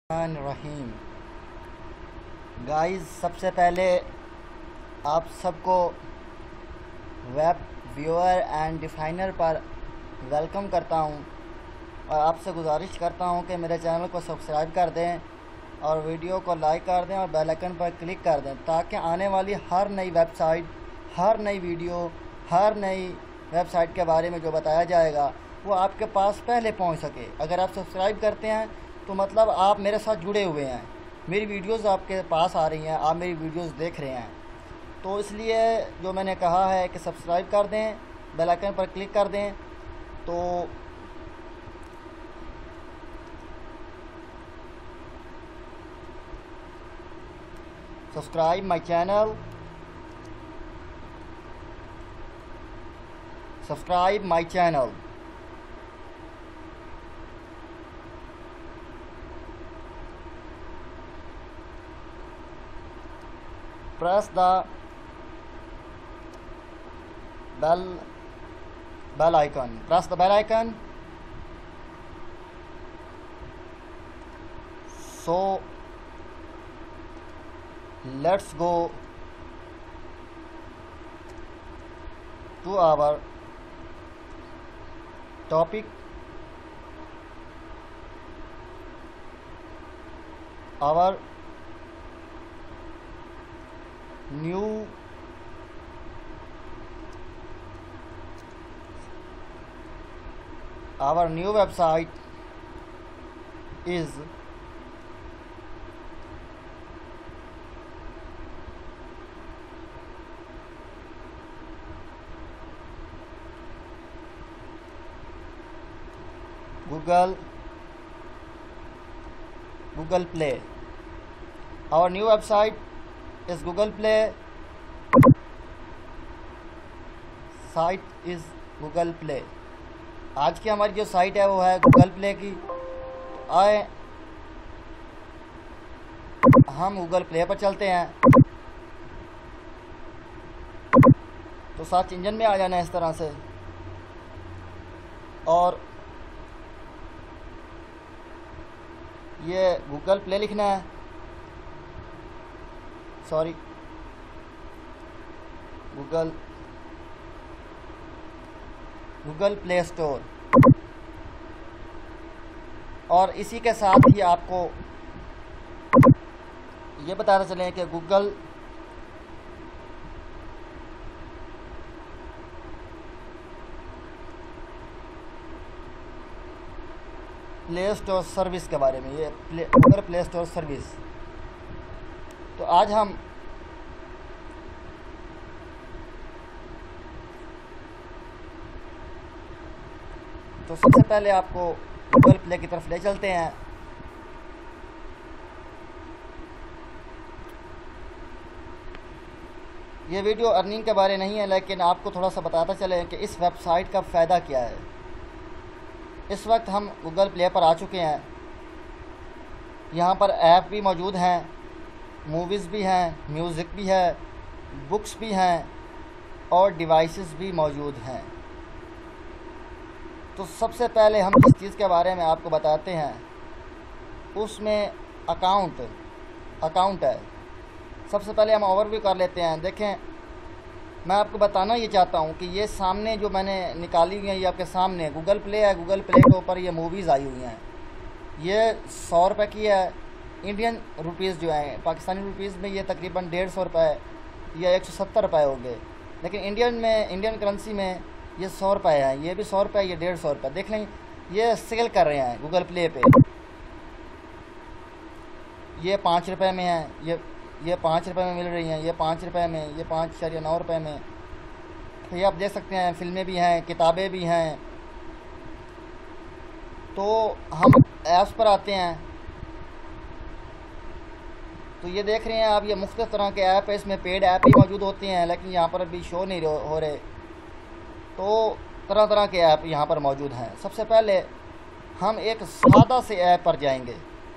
रहीम guys, सबसे पहले आप सबको वेब व्यूअर एंड डिफ़ाइनर पर वेलकम करता हूं और आपसे गुजारिश करता हूं कि मेरे चैनल को सब्सक्राइब कर दें और वीडियो को लाइक कर दें और बेल आइकन पर क्लिक कर दें ताकि आने वाली हर नई वेबसाइट, हर नई वीडियो, हर नई वेबसाइट के बारे में जो बताया जाएगा वो आपके पास पहले पहुंच सके। अगर आप सब्सक्राइब करते हैं तो मतलब आप मेरे साथ जुड़े हुए हैं, मेरी वीडियोस आपके पास आ रही हैं, आप मेरी वीडियोस देख रहे हैं। तो इसलिए जो मैंने कहा है कि सब्सक्राइब कर दें, बेल आइकन पर क्लिक कर दें। तो subscribe my channel, subscribe my channel. Press the bell icon. Press the bell icon. So let's go to our topic. Our new website is Google Play. Our new website is Google Play. Site is Google Play. आज की हमारी जो site है वो है Google play की। तो आए हम गूगल प्ले पर चलते हैं। तो सर्च इंजन में आ जाना है इस तरह से और ये गूगल प्ले लिखना है, सॉरी गूगल प्ले स्टोर। और इसी के साथ ही आपको ये बताते चलें कि गूगल प्ले स्टोर सर्विस के बारे में, ये गूगल प्ले स्टोर सर्विस। तो आज हम सबसे पहले आपको गूगल प्ले की तरफ ले चलते हैं। ये वीडियो अर्निंग के बारे नहीं है, लेकिन आपको थोड़ा सा बताता चले कि इस वेबसाइट का फ़ायदा क्या है। इस वक्त हम गूगल प्ले पर आ चुके हैं। यहाँ पर ऐप भी मौजूद हैं, मूवीज़ भी हैं, म्यूज़िक भी है, बुक्स भी हैं और डिवाइसेस भी मौजूद हैं। तो सबसे पहले हम जिस चीज़ के बारे में आपको बताते हैं उसमें अकाउंट है। सबसे पहले हम ओवरव्यू कर लेते हैं। देखें, मैं आपको बताना ये चाहता हूँ कि ये सामने जो मैंने निकाली हुई है, ये आपके सामने गूगल प्ले है। गूगल प्ले के ऊपर ये मूवीज़ आई हुई हैं। ये 100 रुपये की है। इंडियन रुपीज़ जो हैं, पाकिस्तानी रुपीज़ में ये तकरीबन 150 रुपये या 170 रुपये हो गए, लेकिन इंडियन करेंसी में ये 100 रुपये है। ये भी 100 रुपये, ये 150 रुपये। देख लें, ये सेल कर रहे हैं गूगल प्ले पे। ये 5 रुपये में है, ये 5 रुपये में मिल रही हैं, ये 5 रुपये में, ये 5.9 रुपये में। तो ये आप देख सकते हैं, फिल्में भी हैं, किताबें भी हैं। तो हम ऐप्स पर आते हैं तो ये देख रहे हैं आप, ये मुख्तलिफ़ तरह के ऐप है। इसमें पेड ऐप भी मौजूद होते हैं, लेकिन यहाँ पर अभी शो नहीं हो रहे। तो तरह तरह के ऐप यहाँ पर मौजूद हैं। सबसे पहले हम एक सादा से ऐप पर जाएंगे।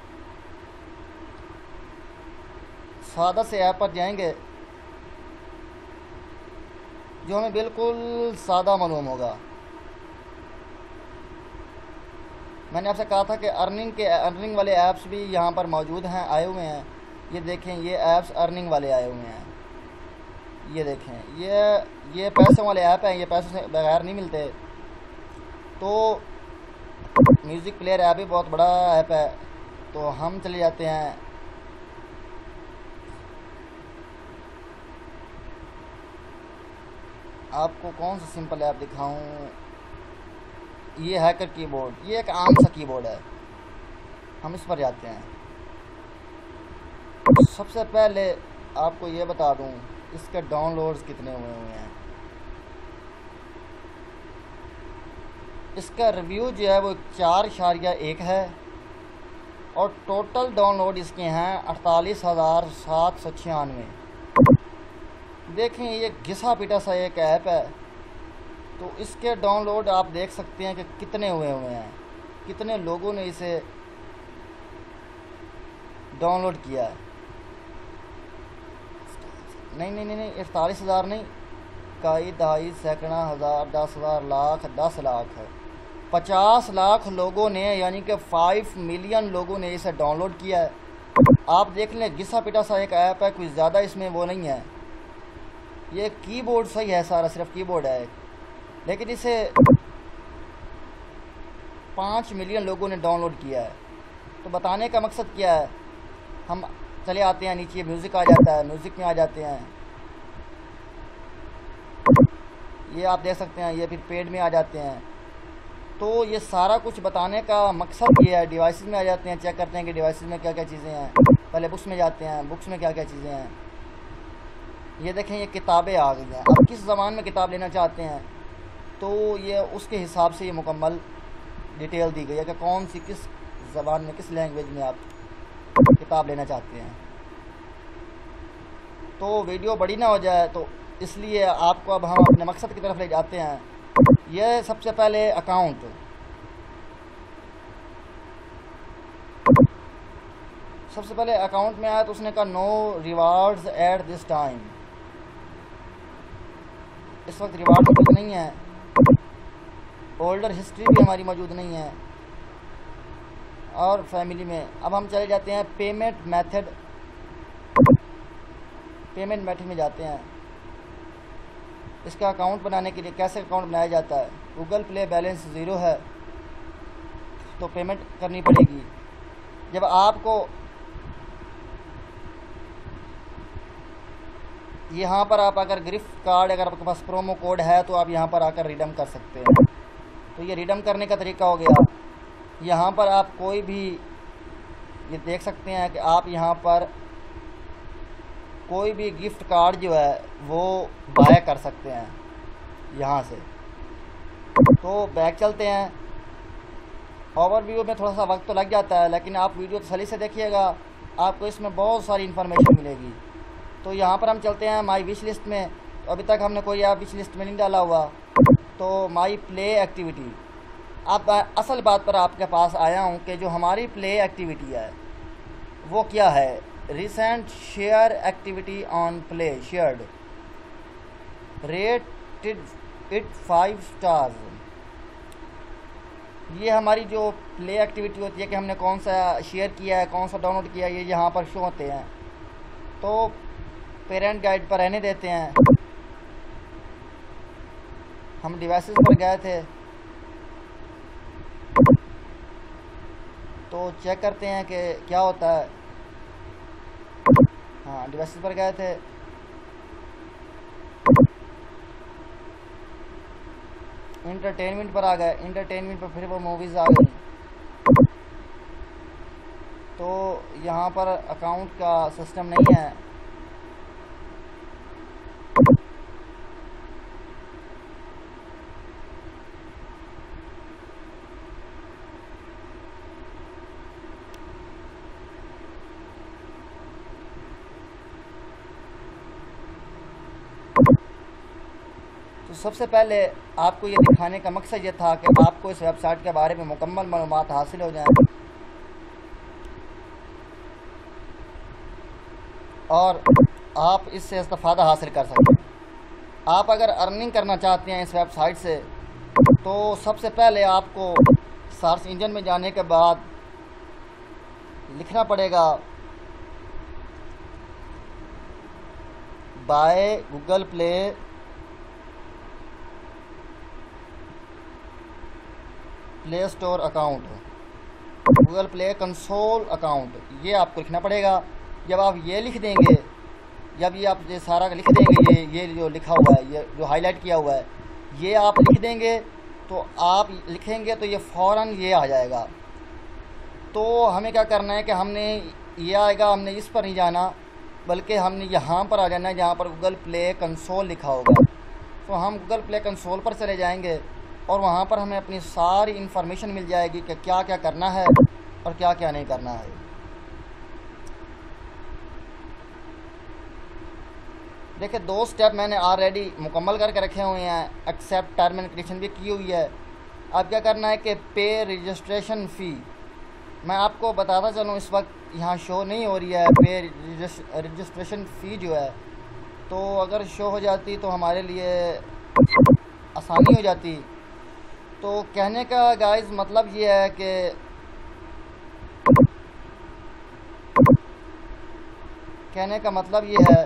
जो हमें बिल्कुल सादा मालूम होगा। मैंने आपसे कहा था कि अर्निंग वाले ऐप्स भी यहाँ पर मौजूद हैं, आए हुए हैं। ये देखें, ये ऐप्स अर्निंग वाले आए हुए हैं। ये देखें, ये पैसों वाले ऐप हैं, ये पैसों से बगैर नहीं मिलते। तो म्यूज़िक प्लेयर ऐप भी बहुत बड़ा ऐप है। तो हम चले जाते हैं, आपको कौन सा सिंपल ऐप दिखाऊं। ये हैकर कीबोर्ड, ये एक आम सा कीबोर्ड है, हम इस पर जाते हैं। सबसे पहले आपको ये बता दूं इसके डाउनलोड्स कितने हुए हैं। इसका रिव्यू जो है वो 4.1 है और टोटल डाउनलोड इसके हैं 48,796। देखें, ये घिसा पिटा सा एक ऐप है। तो इसके डाउनलोड आप देख सकते हैं कि कितने हुए हैं, कितने लोगों ने इसे डाउनलोड किया है। नहीं, 48,000 नहीं, कई दहाई सैकड़ा हज़ार 10,000 लाख 10 लाख है। 50 लाख लोगों ने, यानी कि 5 मिलियन लोगों ने इसे डाउनलोड किया है। आप देख लें, घिसा पिटा सा एक ऐप है, कुछ ज़्यादा इसमें वो नहीं है। ये कीबोर्ड सही है, सारा सिर्फ कीबोर्ड है, लेकिन इसे 5 मिलियन लोगों ने डाउनलोड किया है। तो बताने का मकसद क्या है, हम चले आते हैं नीचे, म्यूज़िक आ जाता है, म्यूज़िक में आ जाते हैं। ये आप देख सकते हैं, ये फिर पेड में आ जाते हैं। तो ये सारा कुछ बताने का मकसद ये है। डिवाइसेस में आ जाते हैं, चेक करते हैं कि डिवाइसेस में क्या क्या चीज़ें हैं। पहले बुक्स में जाते हैं, बुक्स में क्या क्या चीज़ें हैं। ये देखें, ये किताबें आ गई हैं। आप किस ज़बान में किताब लेना चाहते हैं तो ये उसके हिसाब से ये मुकम्मल डिटेल दी गई है कि कौन सी, किस ज़बान में, किस लैंग्वेज में आप किताब लेना चाहते हैं। तो वीडियो बड़ी ना हो जाए, तो इसलिए आपको अब हम अपने मकसद की तरफ ले जाते हैं। यह सबसे पहले अकाउंट, सबसे पहले अकाउंट में आया तो उसने कहा no rewards at this time. इस वक्त रिवार्ड मौजूद नहीं है। होल्डर हिस्ट्री भी हमारी मौजूद नहीं है। और फैमिली में अब हम चले जाते हैं पेमेंट मेथड में जाते हैं। इसका अकाउंट बनाने के लिए कैसे अकाउंट बनाया जाता है। गूगल प्ले बैलेंस 0 है तो पेमेंट करनी पड़ेगी। जब आपको यहाँ पर आप अगर गिफ्ट कार्ड, अगर आपके पास प्रोमो कोड है तो आप यहाँ पर आकर रिडीम कर सकते हैं। तो ये रिडीम करने का तरीका हो गया। यहाँ पर आप कोई भी, ये देख सकते हैं कि आप यहाँ पर कोई भी गिफ्ट कार्ड जो है वो बाय कर सकते हैं यहाँ से। तो बैक चलते हैं। ओवरव्यू में थोड़ा सा वक्त तो लग जाता है, लेकिन आप वीडियो तसल्ली से देखिएगा, आपको इसमें बहुत सारी इन्फॉर्मेशन मिलेगी। तो यहाँ पर हम चलते हैं माई विश लिस्ट में। तो अभी तक हमने कोई ऐप विश लिस्ट में नहीं डाला हुआ। तो माई प्ले एक्टिविटी, अब असल बात पर आपके पास आया हूँ कि जो हमारी प्ले एक्टिविटी है वो क्या है। Recent share activity on play shared, rated it 5 stars. ये हमारी जो प्ले एक्टिविटी होती है कि हमने कौन सा शेयर किया है, कौन सा डाउनलोड किया है, ये यहाँ पर शो होते हैं। तो पेरेंट गाइड पर रहने देते हैं। हम डिवाइसेस पर गए थे तो चेक करते हैं कि क्या होता है। हाँ, डिवाइसेस पर गए थे, इंटरटेनमेंट पर आ गए। इंटरटेनमेंट पर फिर वो मूवीज़ आ गई। तो यहाँ पर अकाउंट का सिस्टम नहीं है। तो सबसे पहले आपको ये दिखाने का मकसद ये था कि आपको इस वेबसाइट के बारे में मुकम्मल मालूमात हासिल हो जाएं और आप इससे इस्तेफ़ादा हासिल कर सकें। आप अगर अर्निंग करना चाहते हैं इस वेबसाइट से तो सबसे पहले आपको सर्च इंजन में जाने के बाद लिखना पड़ेगा by Google Play store account, Google Play console account, ये आपको लिखना पड़ेगा। जब आप ये लिख देंगे, जब ये आप ये सारा लिख देंगे, ये जो लिखा हुआ है, ये जो हाईलाइट किया हुआ है, ये आप लिख देंगे तो आप लिखेंगे तो ये फ़ौरन ये आ जाएगा। तो हमें क्या करना है कि हमने ये आएगा, हमने इस पर नहीं जाना, बल्कि हमने यहाँ पर आ जाना है जहाँ पर गूगल प्ले कंसोल लिखा होगा। तो हम गूगल प्ले कंसोल पर चले जाएंगे और वहाँ पर हमें अपनी सारी इन्फॉर्मेशन मिल जाएगी कि क्या क्या करना है और क्या क्या नहीं करना है। देखिए 2 स्टेप मैंने ऑलरेडी मुकम्मल करके रखे हुए हैं, एक्सेप्ट टर्म एंड कंडीशन भी की हुई है। अब क्या करना है कि पे रजिस्ट्रेशन फ़ी, मैं आपको बताता चलूँ, इस वक्त यहाँ शो नहीं हो रही है पे रजिस्ट्रेशन फ़ी जो है, तो अगर शो हो जाती तो हमारे लिए आसानी हो जाती। तो कहने का गाइस मतलब ये है कि कहने का मतलब ये है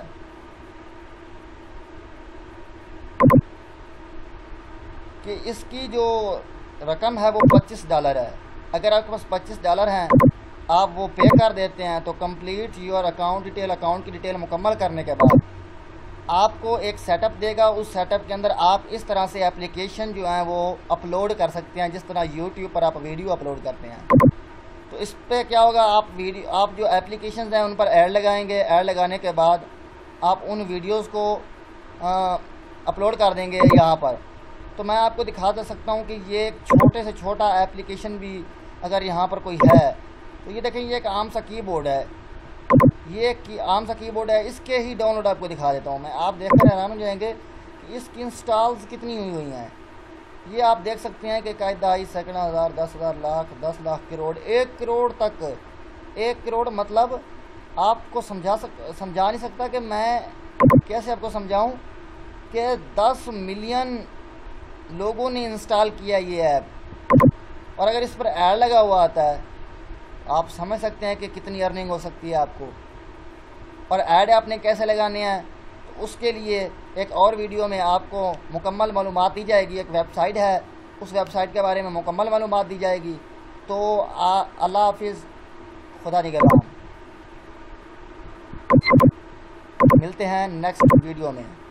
कि इसकी जो रकम है वो $25 है। अगर आपके पास $25 हैं, आप वो पे कर देते हैं तो complete your account detail, account की डिटेल मुकम्मल करने के बाद आपको एक सेटअप देगा। उस सेटअप के अंदर आप इस तरह से एप्लीकेशन जो है वो अपलोड कर सकते हैं, जिस तरह यूट्यूब पर आप वीडियो अपलोड करते हैं। तो इस पर क्या होगा, आप जो एप्लीकेशन हैं उन पर ऐड लगाएंगे, ऐड लगाने के बाद आप उन वीडियोज़ को अपलोड कर देंगे यहाँ पर। तो मैं आपको दिखा दे सकता हूँ कि ये एक छोटे से छोटा एप्लीकेशन भी अगर यहाँ पर कोई है, तो ये देखें, ये एक आम सा कीबोर्ड है, ये आम सा कीबोर्ड है। इसके ही डाउनलोड आपको दिखा देता हूँ मैं, आप देखकर हैरान हो जाएंगे कि इसकी इंस्टॉल्स कितनी हुई हैं। ये आप देख सकते हैं कि कायदा 1 सेकंड, 1000, 10,000, लाख, 10 लाख, करोड़, 1 करोड़ तक। 1 करोड़ मतलब आपको समझा नहीं सकता कि मैं कैसे आपको समझाऊं कि 10 मिलियन लोगों ने इंस्टॉल किया ये ऐप, और अगर इस पर ऐड लगा हुआ आता है, आप समझ सकते हैं कि कितनी अर्निंग हो सकती है आपको। और ऐड आपने कैसे लगाने हैं, तो उसके लिए एक और वीडियो में आपको मुकम्मल मालूमात दी जाएगी। एक वेबसाइट है, उस वेबसाइट के बारे में मुकम्मल मालूमात दी जाएगी। तो अल्लाह हाफिज़, खुदा निगहबान। मिलते हैं नेक्स्ट वीडियो में।